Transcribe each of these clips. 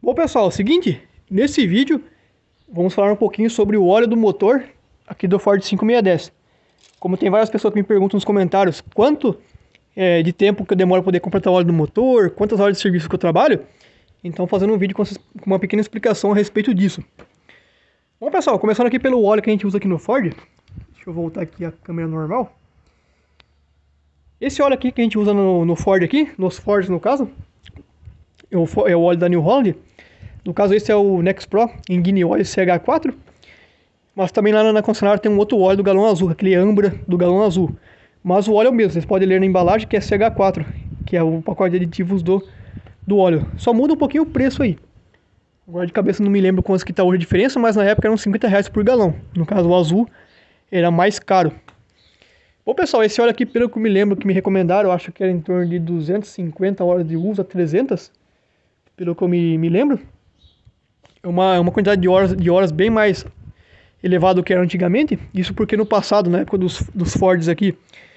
Bom pessoal, é o seguinte, nesse vídeo vamos falar um pouquinho sobre o óleo do motor aqui do Ford 5610. Como tem várias pessoas que me perguntam nos comentários quanto de tempo que eu demoro para poder completar o óleo do motor, quantas horas de serviço que eu trabalho, então fazendo um vídeo com uma pequena explicação a respeito disso. Bom pessoal, começando aqui pelo óleo que a gente usa aqui no Ford, deixa eu voltar aqui a câmera normal. Esse óleo aqui que a gente usa no Ford aqui, nos Fords no caso, é o óleo da New Holland. No caso esse é o Next Pro Engine Oil CH4. Mas também lá na concessionária tem um outro óleo do galão azul, aquele Ambra do galão azul. Mas o óleo é o mesmo, vocês podem ler na embalagem que é CH4, que é o pacote de aditivos do óleo. Só muda um pouquinho o preço aí. Agora de cabeça não me lembro quanto que está hoje a diferença, mas na época eram R$50 por galão. No caso o azul era mais caro. Bom pessoal, esse óleo aqui, pelo que eu me lembro que me recomendaram, eu acho que era em torno de 250 horas de uso a 300, pelo que eu me lembro. É uma quantidade de horas bem mais elevada do que era antigamente. Isso porque no passado, na época dos Fords aqui,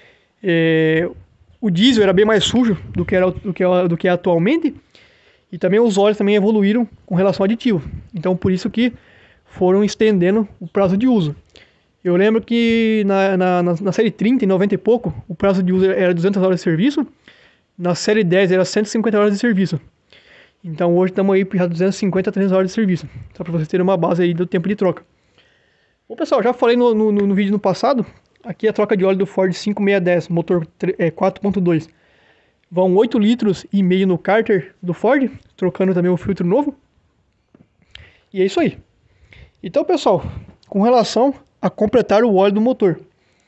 o diesel era bem mais sujo do que é atualmente. E também os óleos também evoluíram com relação ao aditivo. Então por isso que foram estendendo o prazo de uso. Eu lembro que na série 30 e 90 e pouco, o prazo de uso era 200 horas de serviço. Na série 10 era 150 horas de serviço. Então hoje estamos aí para 250 a 300 horas de serviço. Só para vocês terem uma base aí do tempo de troca. Bom pessoal, já falei no vídeo no passado. Aqui é a troca de óleo do Ford 5610, motor 4.2. Vão 8 litros e meio no cárter do Ford, trocando também o filtro novo. E é isso aí. Então pessoal, com relação a completar o óleo do motor.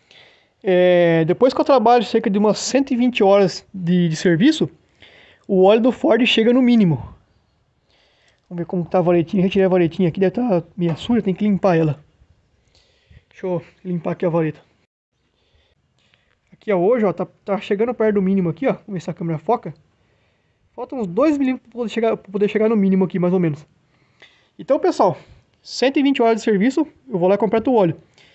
Depois que eu trabalho cerca de umas 120 horas de serviço, o óleo do Ford chega no mínimo. Vamos ver como está a varetinha. Retirei a varetinha aqui, deve estar meio suja, tem que limpar ela. Deixa eu limpar aqui a vareta. Aqui ó, hoje ó, tá chegando perto do mínimo aqui ó. Vamos ver se a câmera foca. Faltam uns 2 milímetros para poder chegar no mínimo aqui, mais ou menos. Então pessoal, 120 horas de serviço, eu vou lá e completo o óleo.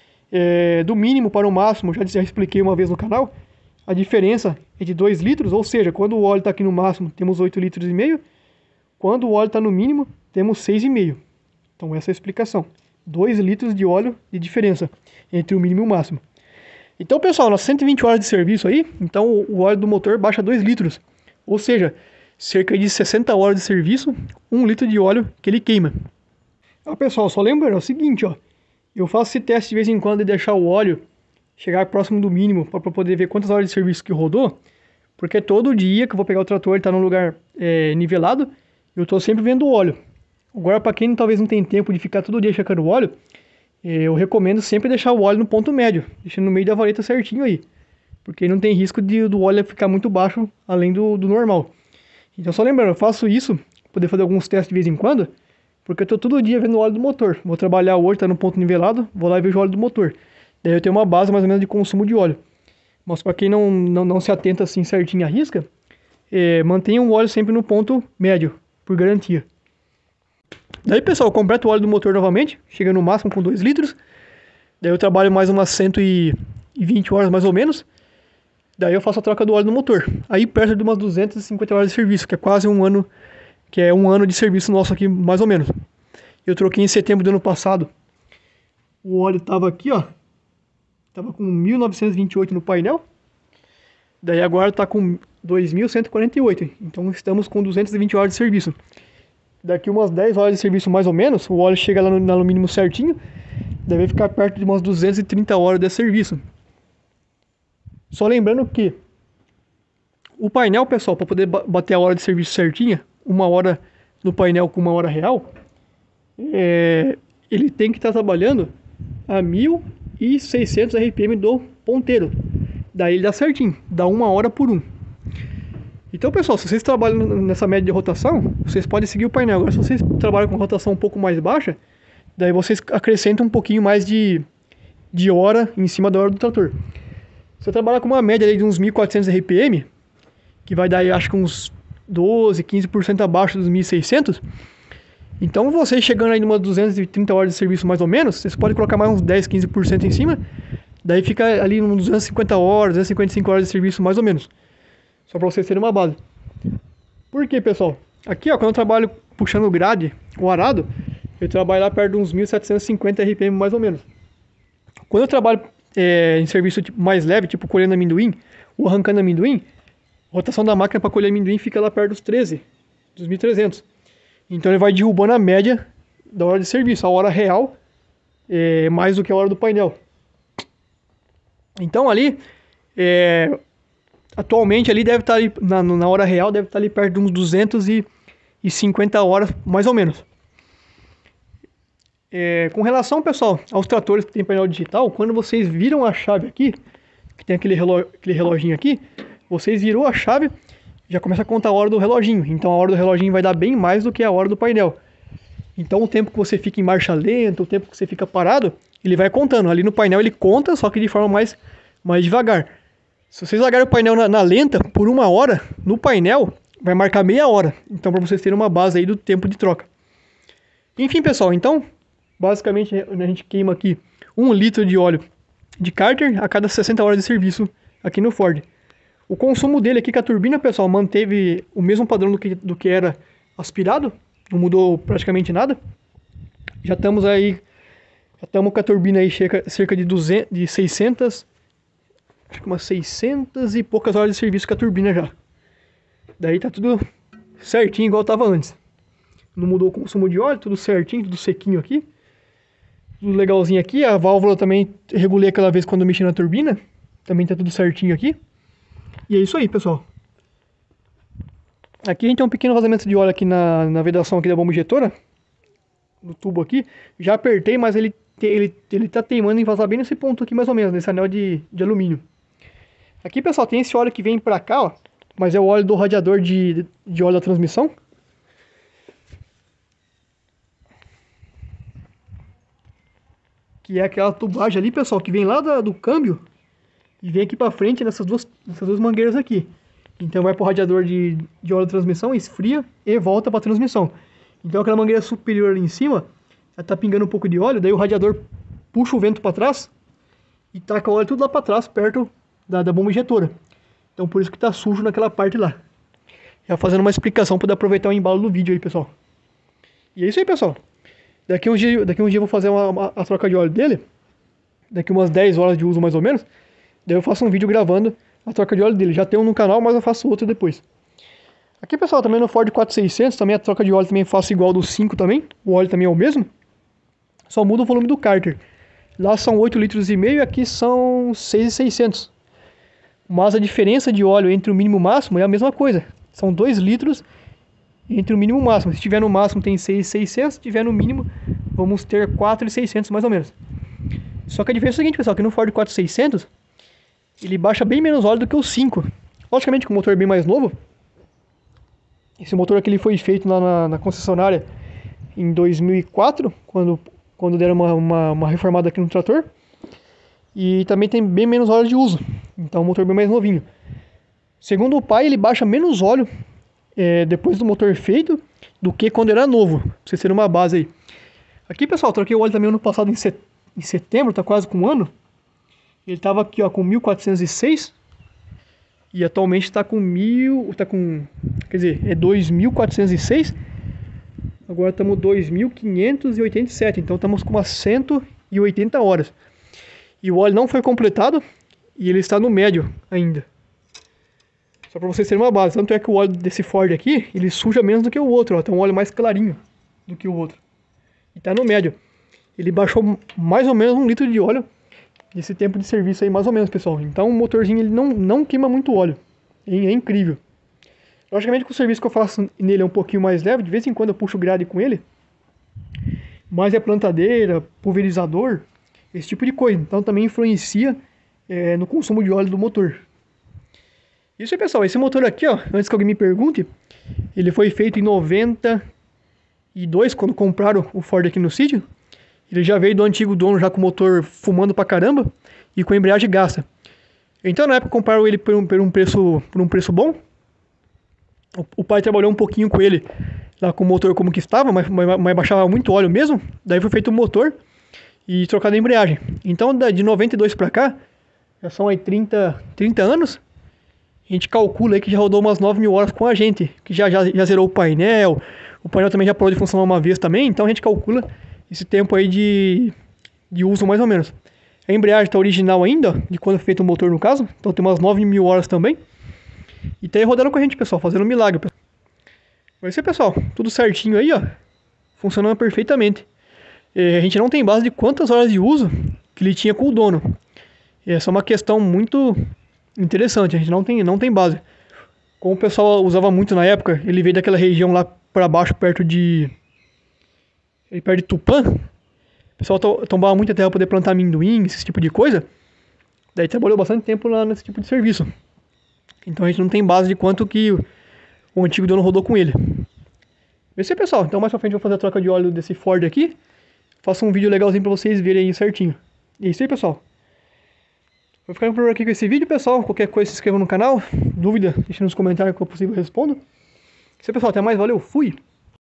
Do mínimo para o máximo, já expliquei uma vez no canal, a diferença é de 2 litros, ou seja, quando o óleo está aqui no máximo, temos 8 litros e meio. Quando o óleo está no mínimo, temos 6,5. Então essa é a explicação. 2 litros de óleo de diferença entre o mínimo e o máximo. Então pessoal, nas 120 horas de serviço aí, então o óleo do motor baixa 2 litros. Ou seja, cerca de 60 horas de serviço, 1 litro de óleo que ele queima. Pessoal, só lembrando, é o seguinte, ó. Eu faço esse teste de vez em quando de deixar o óleo chegar próximo do mínimo para poder ver quantas horas de serviço que rodou. Porque todo dia que eu vou pegar o trator, ele está num lugar nivelado, eu estou sempre vendo o óleo. Agora, para quem talvez não tem tempo de ficar todo dia checando o óleo, eu recomendo sempre deixar o óleo no ponto médio, deixando no meio da vareta certinho aí. Porque não tem risco do óleo ficar muito baixo, além do normal. Então só lembrando, eu faço isso, poder fazer alguns testes de vez em quando, porque eu estou todo dia vendo o óleo do motor. Vou trabalhar hoje, está no ponto nivelado, vou lá e vejo o óleo do motor. Daí eu tenho uma base mais ou menos de consumo de óleo. Mas para quem não se atenta assim certinho à risca, mantenha o óleo sempre no ponto médio, por garantia. Daí pessoal, eu completo o óleo do motor novamente, chega no máximo com 2 litros. Daí eu trabalho mais umas 120 horas mais ou menos. Daí eu faço a troca do óleo do motor. Aí perto de umas 250 horas de serviço, que é quase um ano, que é um ano de serviço nosso aqui mais ou menos. Eu troquei em setembro do ano passado. O óleo tava aqui ó, tava com 1928 no painel. Daí agora tá com 2148. Então estamos com 220 horas de serviço. Daqui umas 10 horas de serviço mais ou menos, o óleo chega lá no mínimo certinho. Deve ficar perto de umas 230 horas de serviço. Só lembrando que o painel, pessoal, para poder bater a hora de serviço certinha, 1 hora no painel com 1 hora real, ele tem que estar trabalhando a 1600 RPM do ponteiro. Daí ele dá certinho, dá 1 hora por 1. Então pessoal, se vocês trabalham nessa média de rotação, vocês podem seguir o painel. Agora se vocês trabalham com rotação um pouco mais baixa, daí vocês acrescentam um pouquinho mais de hora em cima da hora do trator. Você trabalha com uma média aí de uns 1400 RPM, que vai dar aí, acho que uns 12, 15% abaixo dos 1600. Então vocês chegando aí numa 230 horas de serviço mais ou menos, vocês podem colocar mais uns 10, 15% em cima. Daí fica ali uns 250 horas, 255 horas de serviço mais ou menos. Só para vocês terem uma base. Por quê, pessoal? Aqui, ó, quando eu trabalho puxando grade, o arado, eu trabalho lá perto de uns 1.750 RPM mais ou menos. Quando eu trabalho em serviço tipo, mais leve, tipo colhendo amendoim ou arrancando amendoim, a rotação da máquina para colher amendoim fica lá perto dos 13, dos 1.300. Então ele vai derrubando a média da hora de serviço, a hora real mais do que a hora do painel. Então ali, atualmente ali deve estar ali, na hora real, deve estar ali perto de uns 250 horas, mais ou menos. Com relação, pessoal, aos tratores que tem painel digital, quando vocês viram a chave aqui, que tem aquele reloginho aqui, vocês virou a chave, já começa a contar a hora do reloginho. Então a hora do reloginho vai dar bem mais do que a hora do painel. Então o tempo que você fica em marcha lenta, o tempo que você fica parado, ele vai contando. Ali no painel ele conta, só que de forma mais devagar. Se vocês largarem o painel na lenta por 1 hora, no painel vai marcar meia hora. Então para vocês terem uma base aí do tempo de troca. Enfim, pessoal, então basicamente a gente queima aqui 1 litro de óleo de cárter a cada 60 horas de serviço aqui no Ford. O consumo dele aqui com a turbina, pessoal, manteve o mesmo padrão do que era aspirado. Não mudou praticamente nada. Já estamos com a turbina aí cerca de 600, acho que umas 600 e poucas horas de serviço com a turbina já. Daí tá tudo certinho igual estava antes. Não mudou o consumo de óleo, tudo certinho, tudo sequinho aqui. Tudo legalzinho aqui. A válvula também regulei aquela vez quando eu mexi na turbina. Também tá tudo certinho aqui. E é isso aí, pessoal. Aqui a gente tem um pequeno vazamento de óleo aqui na vedação aqui da bomba injetora. No tubo aqui. Já apertei, mas ele tá teimando em vazar bem nesse ponto aqui mais ou menos, nesse anel de alumínio. Aqui, pessoal, tem esse óleo que vem pra cá, ó. Mas é o óleo do radiador de óleo da transmissão. Que é aquela tubagem ali, pessoal, que vem lá do câmbio e vem aqui pra frente nessas duas mangueiras aqui. Então vai pro radiador de óleo de transmissão, esfria e volta pra transmissão. Então aquela mangueira superior ali em cima, ela tá pingando um pouco de óleo, daí o radiador puxa o vento pra trás e taca o óleo tudo lá pra trás, perto da bomba injetora. Então por isso que tá sujo naquela parte lá. Já fazendo uma explicação para aproveitar o embalo do vídeo aí, pessoal. E é isso aí, pessoal. Daqui uns dias eu vou fazer a troca de óleo dele. Daqui umas 10 horas de uso mais ou menos. Daí eu faço um vídeo gravando a troca de óleo dele. Já tem um no canal, mas eu faço outro depois. Aqui, pessoal, também no Ford 4600, também a troca de óleo também faço igual do 5 também. O óleo também é o mesmo. Só muda o volume do cárter. Lá são 8,5 litros e aqui são 6,600. Mas a diferença de óleo entre o mínimo e o máximo é a mesma coisa. São 2 litros entre o mínimo e o máximo. Se tiver no máximo tem 6,600, se tiver no mínimo vamos ter 4,600 mais ou menos. Só que a diferença é a seguinte, pessoal, que no Ford 4600 ele baixa bem menos óleo do que o 5. Logicamente com o motor bem mais novo. Esse motor aqui ele foi feito lá na concessionária em 2004, quando deram uma reformada aqui no trator. E também tem bem menos óleo de uso. Então o motor bem mais novinho. Segundo o pai, ele baixa menos óleo depois do motor feito do que quando era novo. Pra vocês terem uma base aí. Aqui, pessoal, troquei o óleo também ano passado em setembro, tá quase com um ano. Ele tava aqui, ó, com 1.406. E atualmente tá com 2.406. Agora estamos 2.587. Então estamos com umas 180 horas. E o óleo não foi completado. E ele está no médio ainda. Só para vocês terem uma base. Tanto é que o óleo desse Ford aqui, ele suja menos do que o outro. Ó. Tem um óleo mais clarinho do que o outro. E está no médio. Ele baixou mais ou menos 1 litro de óleo. Esse tempo de serviço aí, mais ou menos, pessoal. Então o motorzinho ele não queima muito óleo. É incrível. Logicamente que o serviço que eu faço nele é um pouquinho mais leve. De vez em quando eu puxo grade com ele. Mas é plantadeira, pulverizador, esse tipo de coisa. Então também influencia no consumo de óleo do motor. Isso aí, pessoal. Esse motor aqui, ó, antes que alguém me pergunte, ele foi feito em 92, quando compraram o Ford aqui no sítio. Ele já veio do antigo dono, já com o motor fumando pra caramba e com a embreagem gasta. Então na época compraram ele por um preço bom. O pai trabalhou um pouquinho com ele lá com o motor como que estava, mas baixava muito óleo mesmo. Daí foi feito o motor e trocado a embreagem. Então de 92 pra cá, já são aí 30 anos. A gente calcula aí que já rodou umas 9.000 horas com a gente, que já zerou o painel, O painel também já parou de funcionar uma vez também, então a gente calcula esse tempo aí de uso mais ou menos. A embreagem está original ainda, de quando foi feito o motor no caso, então tem umas 9.000 horas também. E tá aí rodando com a gente, pessoal, fazendo um milagre. Vai ser, pessoal, tudo certinho aí, ó, funcionando perfeitamente. A gente não tem base de quantas horas de uso que ele tinha com o dono. Essa é uma questão muito interessante, a gente não tem base. Como o pessoal usava muito na época, ele veio daquela região lá para baixo, perto de Tupã. O pessoal tombava muita terra para poder plantar amendoim, esse tipo de coisa. Daí trabalhou bastante tempo lá nesse tipo de serviço. Então a gente não tem base de quanto que o antigo dono rodou com ele. Esse aí, pessoal. Então mais pra frente eu vou fazer a troca de óleo desse Ford aqui. Faço um vídeo legalzinho pra vocês verem aí certinho. E é isso aí, pessoal. Vou ficando por aqui com esse vídeo, pessoal. Qualquer coisa se inscreva no canal. Dúvida, deixa nos comentários que eu possível respondo. É isso aí, pessoal. Até mais. Valeu. Fui.